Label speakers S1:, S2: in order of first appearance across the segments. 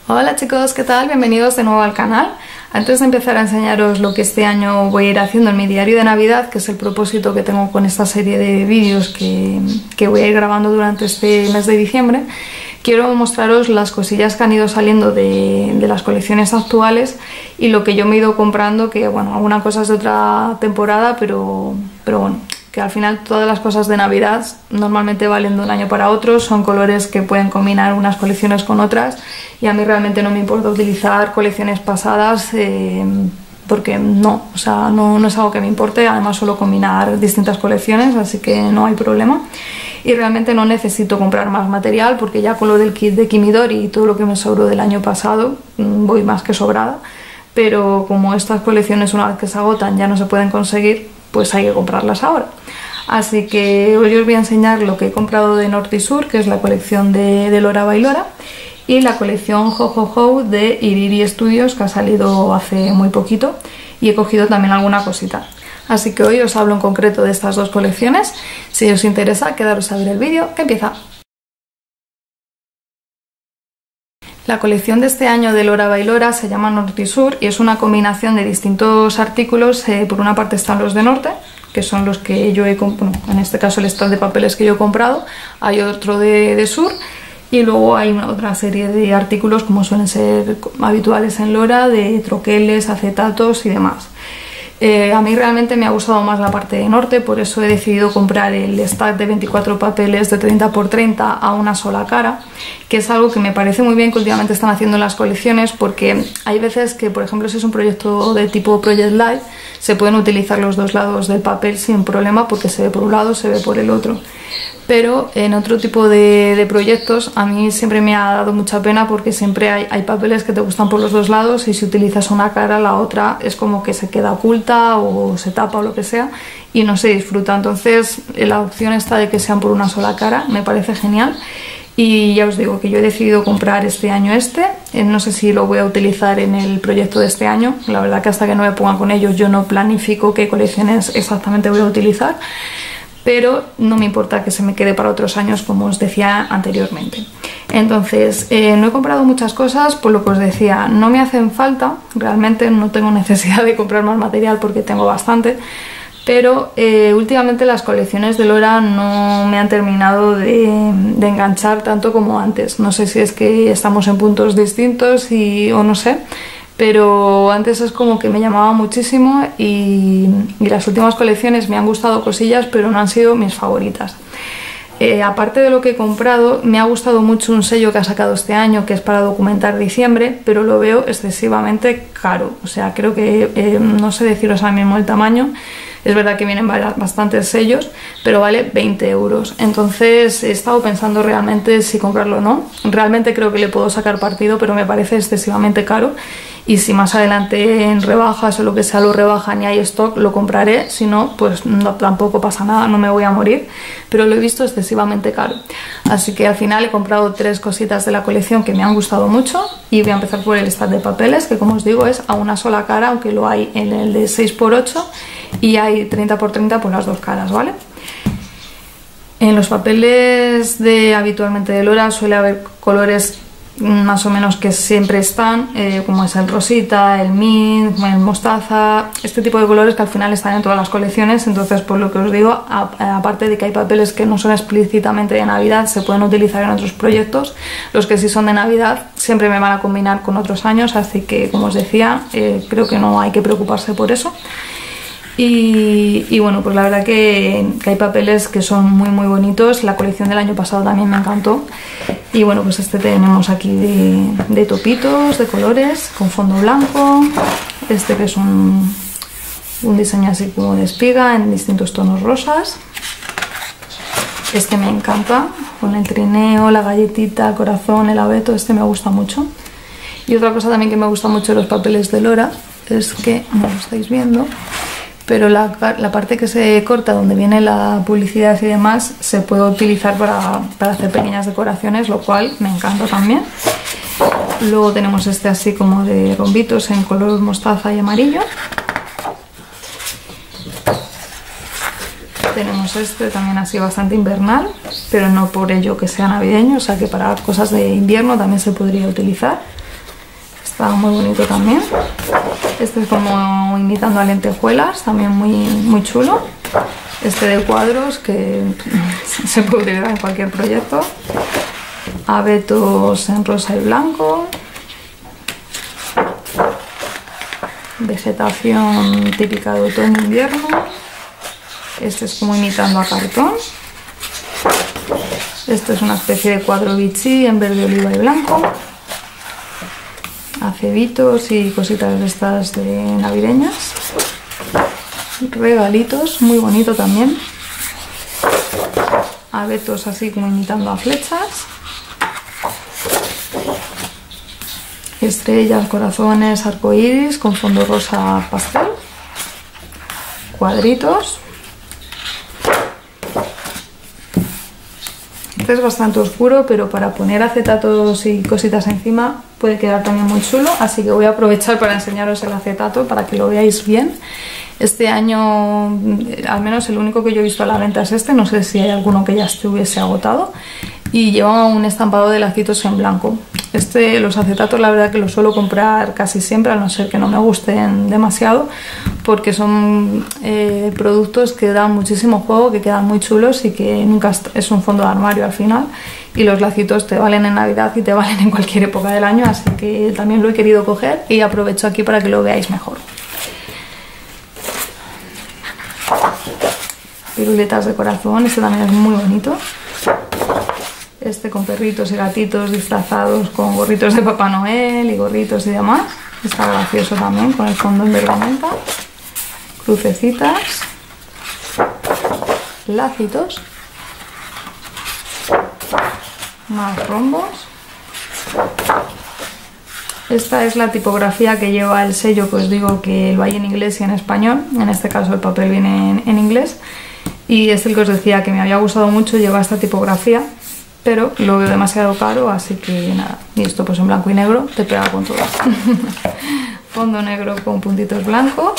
S1: Hola chicos, ¿qué tal? Bienvenidos de nuevo al canal. Antes de empezar a enseñaros lo que este año voy a ir haciendo en mi diario de Navidad, que es el propósito que tengo con esta serie de vídeos que voy a ir grabando durante este mes de diciembre, quiero mostraros las cosillas que han ido saliendo de las colecciones actuales y lo que yo me he ido comprando, que bueno, alguna cosa es de otra temporada, pero bueno, que al final todas las cosas de Navidad normalmente valen de un año para otro, son colores que pueden combinar unas colecciones con otras y a mí realmente no me importa utilizar colecciones pasadas porque no, o sea, no es algo que me importe, además suelo combinar distintas colecciones, así que no hay problema y realmente no necesito comprar más material porque ya con lo del kit de Kimidori y todo lo que me sobró del año pasado voy más que sobrada, pero como estas colecciones una vez que se agotan ya no se pueden conseguir, pues hay que comprarlas ahora. Así que hoy os voy a enseñar lo que he comprado de Norte y Sur, que es la colección de Lora Bailora, y la colección Ho Ho Ho de Iriri Studios, que ha salido hace muy poquito, y he cogido también alguna cosita. Así que hoy os hablo en concreto de estas dos colecciones. Si os interesa, quedaros a ver el vídeo, que empieza. La colección de este año de Lora Bailora se llama Norte y Sur y es una combinación de distintos artículos. Por una parte están los de Norte, que son los que yo he comprado, en este caso el stand de papeles que yo he comprado, hay otro de Sur y luego hay otra serie de artículos como suelen ser habituales en Lora, de troqueles, acetatos y demás. A mí realmente me ha gustado más la parte de Norte, por eso he decidido comprar el stack de 24 papeles de 30 x 30 a una sola cara, que es algo que me parece muy bien que últimamente están haciendo en las colecciones, porque hay veces que, por ejemplo, si es un proyecto de tipo Project Live, se pueden utilizar los dos lados del papel sin problema porque se ve por un lado, se ve por el otro. Pero en otro tipo de proyectos a mí siempre me ha dado mucha pena porque siempre hay papeles que te gustan por los dos lados y si utilizas una cara la otra es como que se queda oculta o se tapa o lo que sea y no se disfruta. Entonces la opción esta de que sean por una sola cara me parece genial y ya os digo que yo he decidido comprar este año no sé si lo voy a utilizar en el proyecto de este año, la verdad que hasta que no me ponga con ellos yo no planifico qué colecciones exactamente voy a utilizar, pero no me importa que se me quede para otros años como os decía anteriormente. Entonces no he comprado muchas cosas, por lo que os decía, no me hacen falta, realmente no tengo necesidad de comprar más material porque tengo bastante, pero últimamente las colecciones de Lora no me han terminado de enganchar tanto como antes. No sé si es que estamos en puntos distintos o no sé, pero antes es como que me llamaba muchísimo y las últimas colecciones me han gustado cosillas, pero no han sido mis favoritas. Aparte de lo que he comprado, me ha gustado mucho un sello que ha sacado este año, que es para documentar diciembre, pero lo veo excesivamente caro. O sea, creo que, no sé deciros ahora mismo el tamaño, es verdad que vienen bastantes sellos, pero vale 20 euros. Entonces he estado pensando realmente si comprarlo o no. Realmente creo que le puedo sacar partido, pero me parece excesivamente caro. Y si más adelante en rebajas o lo que sea lo rebajan y hay stock, lo compraré. Si no, pues no, tampoco pasa nada, no me voy a morir. Pero lo he visto excesivamente caro. Así que al final he comprado 3 cositas de la colección que me han gustado mucho. Y voy a empezar por el stack de papeles, que como os digo es a una sola cara, aunque lo hay en el de 6 x 8 y hay 30 x 30 por las dos caras, ¿vale? En los papeles habitualmente de Lora suele haber colores más o menos que siempre están, como es el rosita, el mint, el mostaza, este tipo de colores que al final están en todas las colecciones. Entonces, por lo que os digo, aparte de que hay papeles que no son explícitamente de Navidad, se pueden utilizar en otros proyectos, los que sí son de Navidad siempre me van a combinar con otros años, así que como os decía, creo que no hay que preocuparse por eso. Y bueno, pues la verdad que hay papeles que son muy bonitos. La colección del año pasado también me encantó. Y bueno, pues tenemos aquí de topitos, de colores, con fondo blanco. Este que es un diseño así como de espiga en distintos tonos rosas. Este me encanta, con el trineo, la galletita, el corazón, el abeto, este me gusta mucho. Y otra cosa también que me gusta mucho de los papeles de Lora es que, no lo estáis viendo, pero la parte que se corta donde viene la publicidad y demás se puede utilizar para hacer pequeñas decoraciones, lo cual me encanta también. Luego tenemos este así como de rombitos en color mostaza y amarillo. Tenemos este también así bastante invernal, pero no por ello que sea navideño, o sea que para cosas de invierno también se podría utilizar. está muy bonito también. Este es como imitando a lentejuelas, también muy chulo. Este de cuadros que se puede utilizar en cualquier proyecto. Abetos en rosa y blanco. Vegetación típica de otoño-invierno. Este es como imitando a cartón. Esto es una especie de cuadro Vichy en verde, oliva y blanco. Acebitos y cositas de estas de navideñas. Regalitos, muy bonito también. Abetos así como imitando a flechas. Estrellas, corazones, arcoíris con fondo rosa pastel. Cuadritos. Este es bastante oscuro, pero para poner acetatos y cositas encima puede quedar también muy chulo, así que voy a aprovechar para enseñaros el acetato para que lo veáis bien. Este año, al menos el único que yo he visto a la venta es este, no sé si hay alguno que ya estuviese agotado, y lleva un estampado de lacitos en blanco. Los acetatos la verdad que los suelo comprar casi siempre, a no ser que no me gusten demasiado, porque son productos que dan muchísimo juego, que quedan muy chulos y que nunca es un fondo de armario al final, y los lacitos te valen en Navidad y te valen en cualquier época del año, así que también lo he querido coger y aprovecho aquí para que lo veáis mejor. Piruletas de corazón, este también es muy bonito. Este con perritos y gatitos disfrazados con gorritos de Papá Noel y gorritos y demás. Está gracioso también con el fondo en verde menta. Crucecitas. Lacitos. Más rombos. Esta es la tipografía que lleva el sello que os digo que lo hay en inglés y en español. En este caso el papel viene en inglés. Y es el que os decía que me había gustado mucho, lleva esta tipografía, pero lo veo demasiado caro, así que nada. Y esto pues en blanco y negro te pega con todo. Fondo negro con puntitos blancos.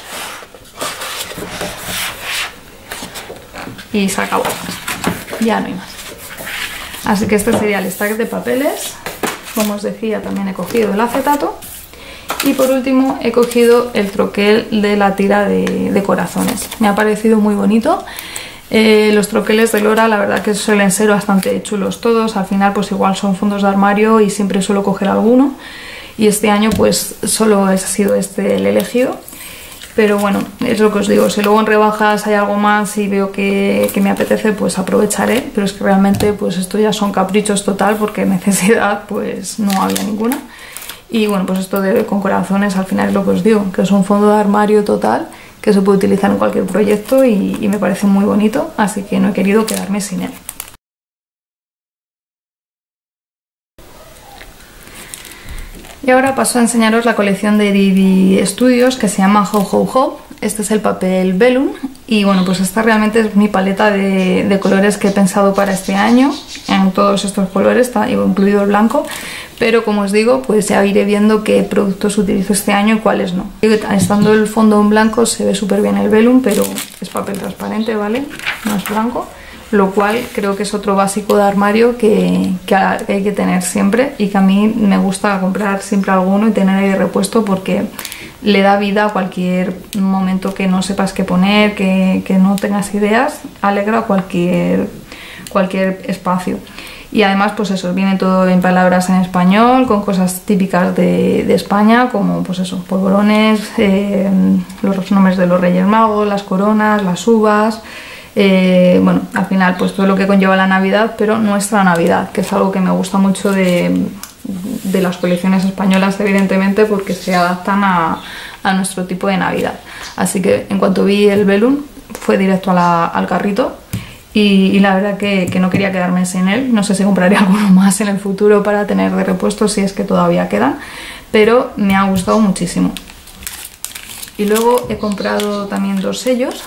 S1: Y se acabó. Ya no hay más. Así que este sería el stack de papeles. Como os decía, también he cogido el acetato. Y por último he cogido el troquel de la tira de corazones. Me ha parecido muy bonito. Los troqueles de Lora la verdad que suelen ser bastante chulos todos. Al final pues igual son fondos de armario y siempre suelo coger alguno. Y este año pues solo ha sido este el elegido. Pero bueno, es lo que os digo, si luego en rebajas hay algo más y veo que me apetece, pues aprovecharé. Pero es que realmente pues esto ya son caprichos total, porque necesidad pues no había ninguna. Y bueno, pues esto con corazones al final es lo que os digo, que es un fondo de armario total que se puede utilizar en cualquier proyecto y me parece muy bonito, así que no he querido quedarme sin él. Y ahora paso a enseñaros la colección de Divi Studios que se llama Ho Ho Ho. Este es el papel Vellum y bueno, pues esta realmente es mi paleta de colores que he pensado para este año, en todos estos colores, incluido el blanco, pero como os digo, pues ya iré viendo qué productos utilizo este año y cuáles no. Estando el fondo en blanco se ve súper bien el Vellum, pero es papel transparente, ¿vale? No es blanco. Lo cual creo que es otro básico de armario que hay que tener siempre y que a mí me gusta comprar siempre alguno y tener ahí de repuesto, porque le da vida a cualquier momento que no sepas qué poner, que no tengas ideas, alegra cualquier espacio. Y además pues eso, viene todo en palabras en español, con cosas típicas de España, como pues eso, polvorones, los nombres de los Reyes Magos, las coronas, las uvas. Bueno, al final pues todo lo que conlleva la Navidad, pero nuestra Navidad, que es algo que me gusta mucho de las colecciones españolas, evidentemente, porque se adaptan a nuestro tipo de Navidad. Así que en cuanto vi el Vellum fue directo al carrito y la verdad que no quería quedarme sin él. No sé si compraré alguno más en el futuro para tener de repuesto, si es que todavía quedan, pero me ha gustado muchísimo. Y luego he comprado también dos sellos.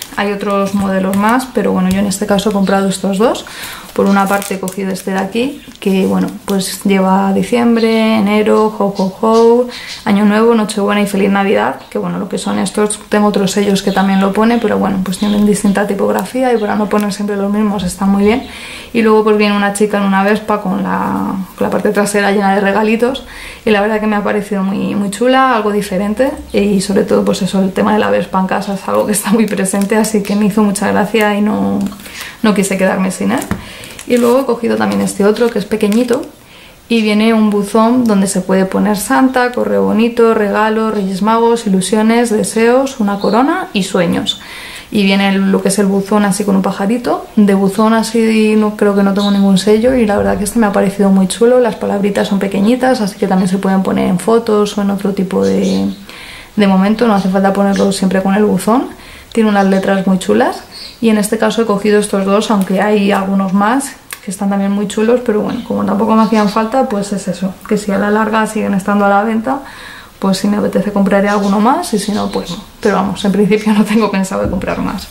S1: Hay otros modelos más, pero bueno, yo en este caso he comprado estos dos. Por una parte he cogido este de aquí, que bueno, pues lleva diciembre, enero, ho ho ho, año nuevo, nochebuena y feliz navidad, que bueno, lo que son estos, tengo otros sellos que también lo pone, pero bueno, pues tienen distinta tipografía y para no poner siempre los mismos está muy bien. Y luego pues viene una chica en una Vespa con la parte trasera llena de regalitos y la verdad que me ha parecido muy chula, algo diferente, y sobre todo pues eso, el tema de la Vespa en casa es algo que está muy presente, así que me hizo mucha gracia y no quise quedarme sin él. Y luego he cogido también este otro que es pequeñito y viene un buzón donde se puede poner Santa, correo bonito, regalos, Reyes Magos, ilusiones, deseos, una corona y sueños. Y viene lo que es el buzón así con un pajarito. De buzón así no creo que no tengo ningún sello y la verdad que este me ha parecido muy chulo. Las palabritas son pequeñitas, así que también se pueden poner en fotos o en otro tipo de momento. No hace falta ponerlo siempre con el buzón. Tiene unas letras muy chulas. Y en este caso he cogido estos dos, aunque hay algunos más que están también muy chulos, pero bueno, como tampoco me hacían falta, pues es eso, que si a la larga siguen estando a la venta, pues si me apetece compraré alguno más y si no, pues no. Pero vamos, en principio no tengo pensado de comprar más.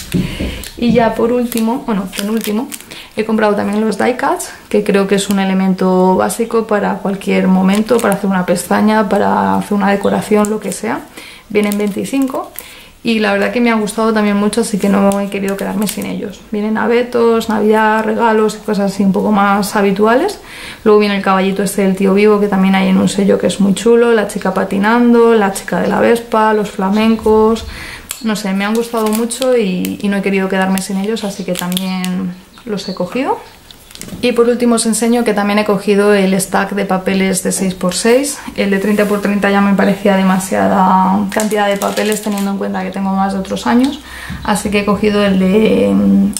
S1: Y ya por último, bueno, penúltimo, he comprado también los die cuts, que creo que es un elemento básico para cualquier momento, para hacer una pestaña, para hacer una decoración, lo que sea. Vienen 25. Y la verdad que me ha gustado también mucho, así que no he querido quedarme sin ellos. Vienen abetos, navidad, regalos y cosas así un poco más habituales. Luego viene el caballito este del tío vivo, que también hay en un sello que es muy chulo. La chica patinando, la chica de la Vespa, los flamencos. No sé, me han gustado mucho y no he querido quedarme sin ellos, así que también los he cogido. Y por último os enseño que también he cogido el stack de papeles de 6×6. El de 30×30 ya me parecía demasiada cantidad de papeles teniendo en cuenta que tengo más de otros años. Así que he cogido el de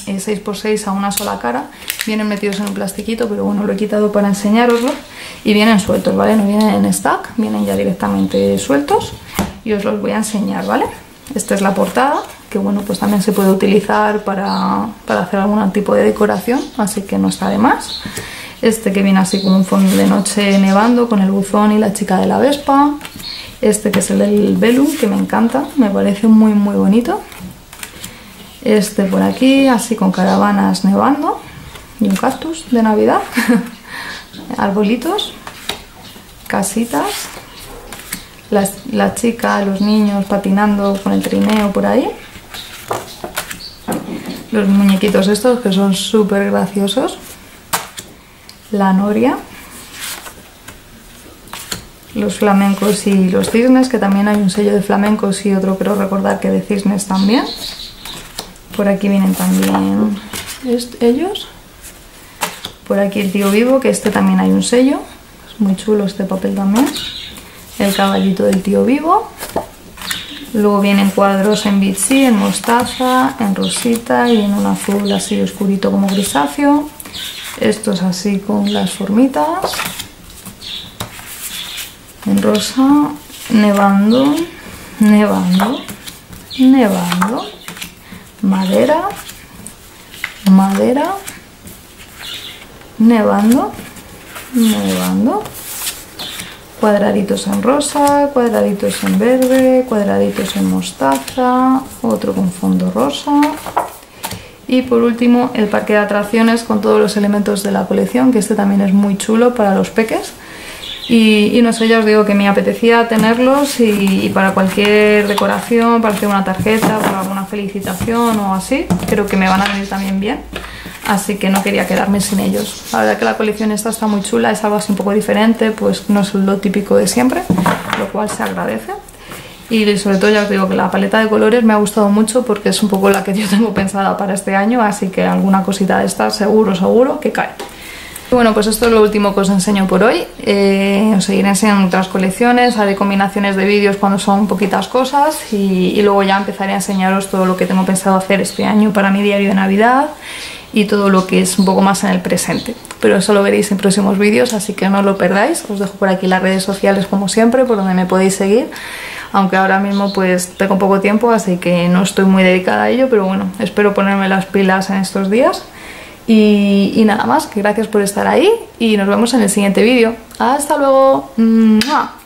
S1: 6×6 a una sola cara. Vienen metidos en un plastiquito, pero bueno, lo he quitado para enseñároslo. Y vienen sueltos, ¿vale? No vienen en stack, vienen ya directamente sueltos. Y os los voy a enseñar, ¿vale? Esta es la portada, que bueno, pues también se puede utilizar para hacer algún tipo de decoración, así que no está de más. Este que viene así con un fondo de noche nevando, con el buzón y la chica de la Vespa. Este que es el del Velum, que me encanta, me parece muy bonito. Este por aquí, así con caravanas nevando y un cactus de Navidad. Arbolitos, casitas. La chica, los niños patinando con el trineo por ahí. Los muñequitos estos que son súper graciosos. La noria. Los flamencos y los cisnes, que también hay un sello de flamencos y otro creo recordar que de cisnes también. Por aquí vienen también ellos. Por aquí el tío vivo, que este también hay un sello. Es muy chulo este papel también. El caballito del tío vivo. Luego vienen cuadros en bichí, en mostaza, en rosita y en un azul así oscurito como grisáceo. Estos así con las formitas. En rosa, nevando, nevando, nevando. Madera, madera, nevando, nevando. Cuadraditos en rosa, cuadraditos en verde, cuadraditos en mostaza, otro con fondo rosa. Y por último el parque de atracciones con todos los elementos de la colección, que este también es muy chulo para los peques. Y no sé, ya os digo que me apetecía tenerlos y para cualquier decoración, para hacer una tarjeta, para alguna felicitación o así, creo que me van a venir también bien. Así que no quería quedarme sin ellos. La verdad que la colección esta está muy chula, es algo así un poco diferente, pues no es lo típico de siempre, lo cual se agradece. Y sobre todo ya os digo que la paleta de colores me ha gustado mucho porque es un poco la que yo tengo pensada para este año, así que alguna cosita de esta seguro que cae. Y bueno, pues esto es lo último que os enseño por hoy. Os seguiré enseñando otras colecciones, haré combinaciones de vídeos cuando son poquitas cosas y luego ya empezaré a enseñaros todo lo que tengo pensado hacer este año para mi diario de Navidad y todo lo que es un poco más en el presente. Pero eso lo veréis en próximos vídeos, así que no lo perdáis. Os dejo por aquí las redes sociales como siempre, por donde me podéis seguir. Aunque ahora mismo pues tengo poco tiempo, así que no estoy muy dedicada a ello, pero bueno, espero ponerme las pilas en estos días. Y nada más, que gracias por estar ahí y nos vemos en el siguiente vídeo. ¡Hasta luego! ¡Mua!